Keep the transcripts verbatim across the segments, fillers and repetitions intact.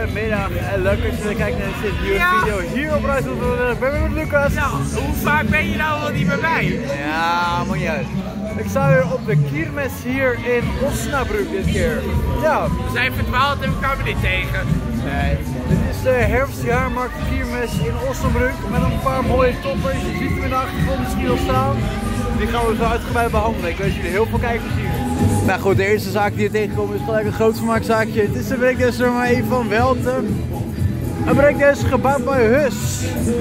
Goedemiddag en leuk dat je kijkt naar deze nieuwe Ja. video hier op Reis tot Rotterdam. Ik ben weer met Lucas. Ja, hoe vaak ben je nou wel niet bij mij? Ja, moet niet uit. Ik sta weer op de Kiermes hier in Osnabrück dit keer. Ja. We zijn verdwaald en we kwamen niet tegen. Nee. Dit is de herfstjaarmarkt Kiermes in Osnabrück met een paar mooie toppers. Je ziet hem in de achtergrond misschien al staan. Die gaan we zo uitgebreid behandelen. Ik wens jullie heel veel kijkplezier. Nou goed, de eerste zaak die je tegenkomt is gelijk een grootvermaakzaakje. Het is de breakdance nummer één van Welten. Een breakdance gebouwd bij Hus.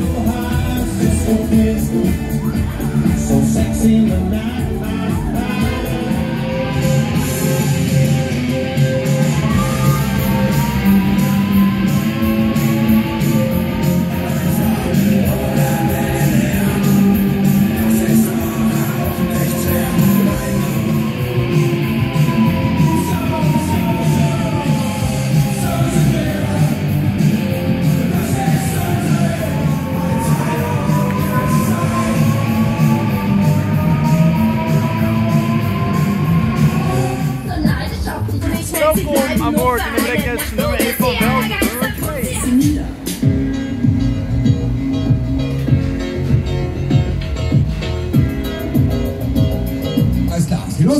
Welkom aan boord in de breakdance nummer één van Welten, nummer twee. Alles klar, was geht los?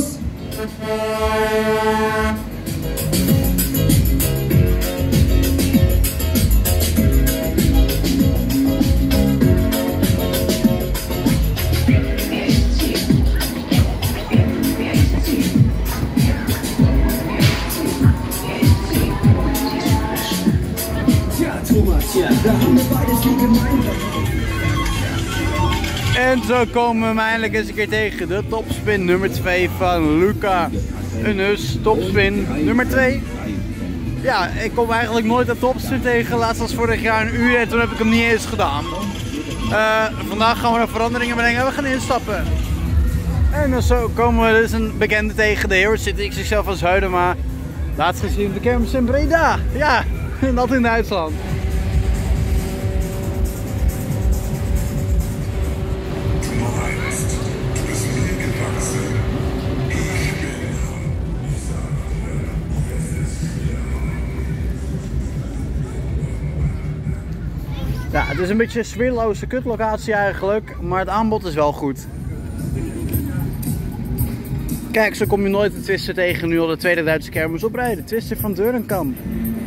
En zo komen we hem eindelijk eens een keer tegen. De topspin nummer twee van Luca. Een Hus topspin nummer twee. Ja, ik kom eigenlijk nooit een topspin tegen. Laatst was vorig jaar een uur en toen heb ik hem niet eens gedaan. Uh, vandaag gaan we nog veranderingen brengen en we gaan instappen. En zo komen we dus een bekende tegen. De Heroes City X X L van Zuidema. Laatst gezien op de kermis in Breda. Ja, dat in Duitsland. Ja, het is een beetje een sfeerloze kutlocatie eigenlijk, maar het aanbod is wel goed. Kijk, zo kom je nooit een Twister tegen nu al de tweede Duitse kermis oprijden. Twister van Deurenkamp.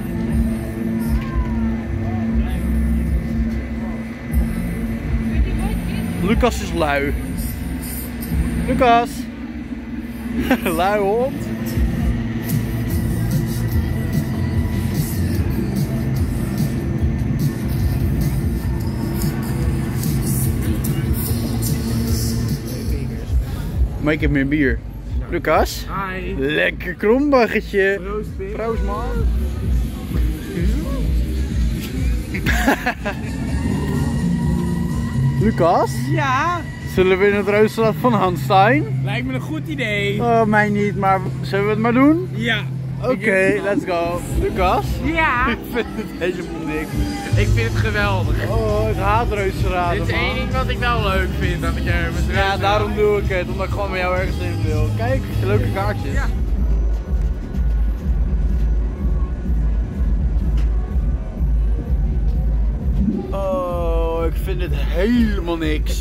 Lucas is lui. Lucas! Lui hond. Maar ik heb meer bier. Lucas? Hi. Lekker krombaggetje. Proost, Pim. Proost, man. Lucas? Ja, Zullen we in het roosterrad van Hanstein? lijkt me een goed idee. Oh, mij niet, maar zullen we het maar doen? Ja. Oké, okay, let's go. Lucas? Ja. Ik vind het helemaal niks. Ik vind het geweldig. Oh, ik haat roosterraden, Dit is één man. ding wat ik wel leuk vind aan de kermis. Ja, daarom doe ik het, omdat ik gewoon met jou ergens in wil. Kijk, leuke kaartjes. Ja. Oh, ik vind het helemaal niks.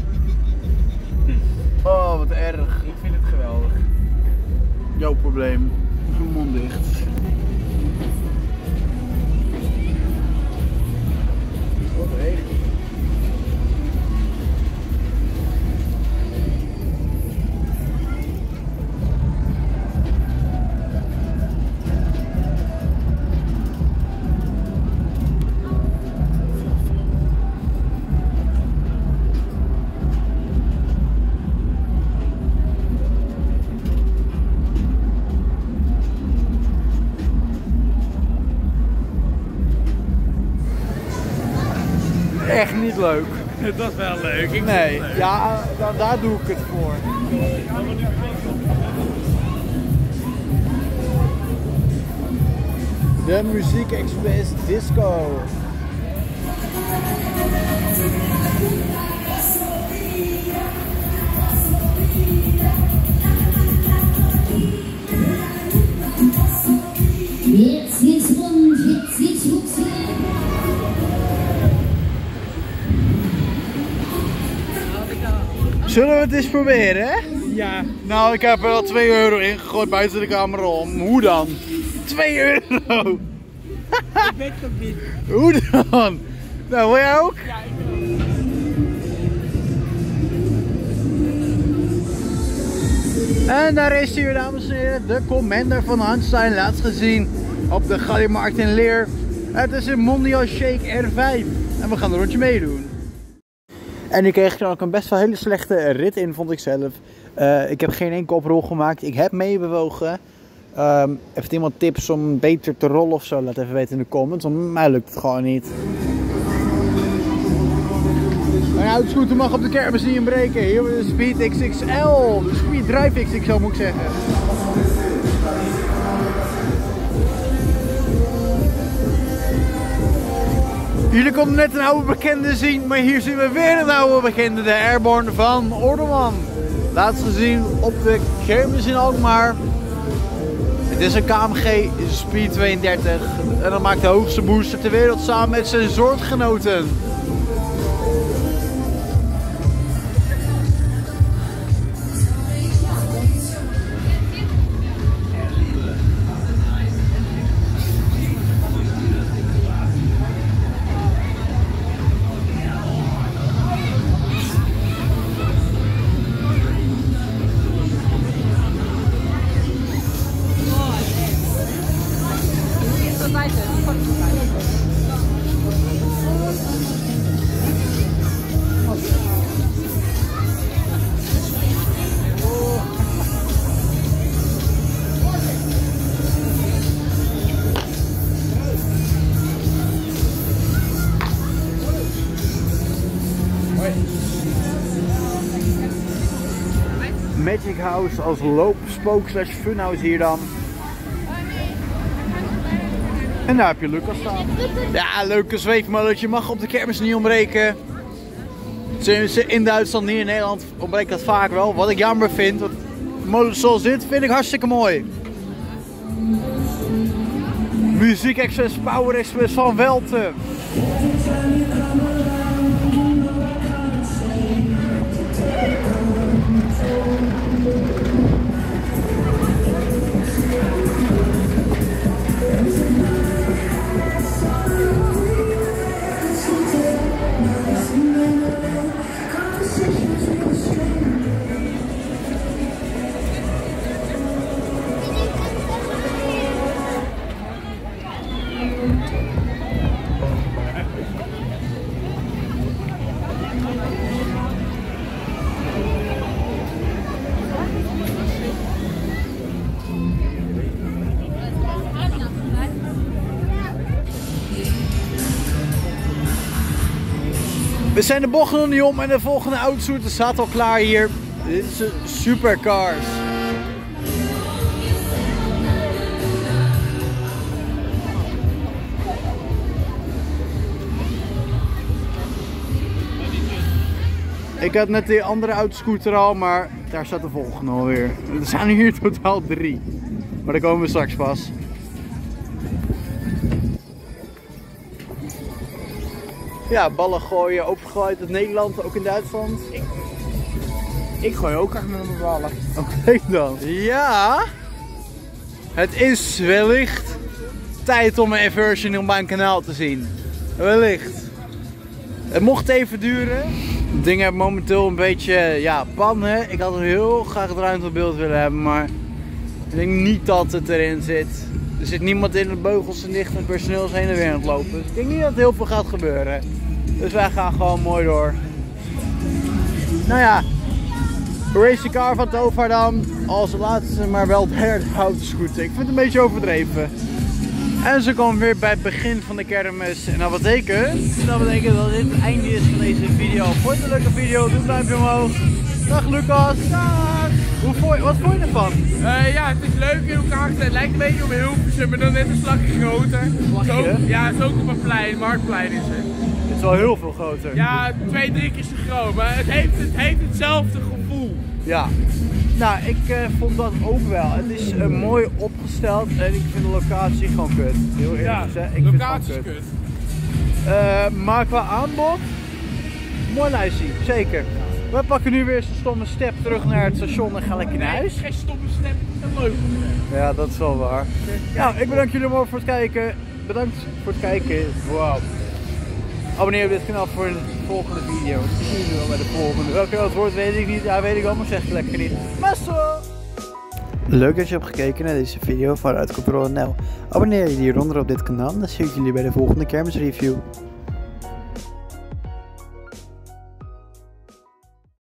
Oh, wat erg. Ik vind het geweldig. Jouw probleem. Mond dicht. Wat regent. Echt niet leuk. Dat is wel leuk. Ik Nee, vind het leuk. ja, daar, daar doe ik het voor. De Muziek Express Disco. Jetzt geht's rund, jetzt geht's rund. Zullen we het eens proberen, hè? Ja. Nou, ik heb er al twee euro in gegooid buiten de camera om. Hoe dan? twee euro! Ik weet het ook niet. Hoe dan? Nou, wil jij ook? Ja, ik wil. En daar is hij weer, dames en heren, de Commander van Hanstein, laatst gezien op de Gallimarkt in Leer. Het is een Mondial Shake R vijf en we gaan een rondje meedoen. En ik kreeg er ook een best wel hele slechte rit in, vond ik zelf. Uh, ik heb geen enkele oprol gemaakt, ik heb meebewogen. Um, heeft iemand tips om beter te rollen of zo? Laat even weten in de comments, want mij lukt het gewoon niet. Mijn autoscooter mag op de kermis niet inbreken. Hier hebben we de Speed X X L. De Speed Drive X X L moet ik zeggen. Jullie konden net een oude bekende zien, maar hier zien we weer een oude bekende. De Airborne van Orderman. Laatst gezien op de kermis in Alkmaar. Het is een K M G Speed tweeëndertig. En dat maakt de hoogste booster ter wereld samen met zijn soortgenoten. Magic House als loopspook slash funhouse hier dan. En daar heb je Lucas staan. Ja, leuke zweefmolletje, mag op de kermis niet ontbreken. In Duitsland, hier in Nederland ontbreekt dat vaak wel. Wat ik jammer vind, want molens zoals dit vind ik hartstikke mooi. Muziek Express, Power Express van Welten. We zijn de bocht nog niet om en de volgende autoscooter staat al klaar hier. Dit is een Supercars. Ik had net die andere autoscooter al, maar daar staat de volgende alweer. Er zijn hier totaal drie. Maar daar komen we straks pas. Ja, ballen gooien, opgegooid uit Nederland, ook in Duitsland. Ik, ik gooi ook echt met mijn ballen. Oké okay, dan. Ja, het is wellicht tijd om een inversion op mijn kanaal te zien. Wellicht. Het mocht even duren. Het ding heeft momenteel een beetje, ja, pannen. Ik had er heel graag het ruimtebeeld willen hebben, maar ik denk niet dat het erin zit. Er zit niemand in, de beugels zijn dicht en het personeel is heen en weer aan het lopen. Dus ik denk niet dat er heel veel gaat gebeuren. Dus wij gaan gewoon mooi door. Nou ja, Racing Car van Tovar dan. Als laatste, maar wel derde autoscooter. Ik vind het een beetje overdreven. En ze komen weer bij het begin van de kermis. En dat betekent, dat betekent dat dit het einde is van deze video. Vond je het een leuke video? Doe een duimpje omhoog. Dag Lucas. Dag. Hoe vond je, wat vond je ervan? Uh, ja, het is leuk in elkaar gezet. Het lijkt een beetje op Hilversum, maar dan net een slagje groter. Slagje? Zo, ja, het is ook op een plein, Marktplein is het. Het is wel heel veel groter. Ja, twee, drie keer zo groot, maar het heeft, het heeft hetzelfde gevoel. Ja. Nou, ik uh, vond dat ook wel. Het is uh, mooi opgesteld en ik vind de locatie gewoon kut. Heel eerlijk Ja, gezegd. Ik locatie vind is het kut. kut. Uh, maar qua aanbod, mooi lijstje, zeker. We pakken nu weer zo'n stomme step terug naar het station en gaan lekker naar huis. Geen stomme step, dat is leuk. Ja, dat is wel waar. Nou, ik bedank jullie allemaal voor het kijken. Bedankt voor het kijken. Wow. Abonneer op dit kanaal voor de volgende video. Ik zie jullie wel bij de volgende. Welke dat wordt weet ik niet. Ja, weet ik wel, maar zeg ik lekker niet. Maar zo! Leuk dat je hebt gekeken naar deze video van Uit Controle punt n l. Abonneer je hieronder op dit kanaal, dan zie ik jullie bij de volgende kermisreview.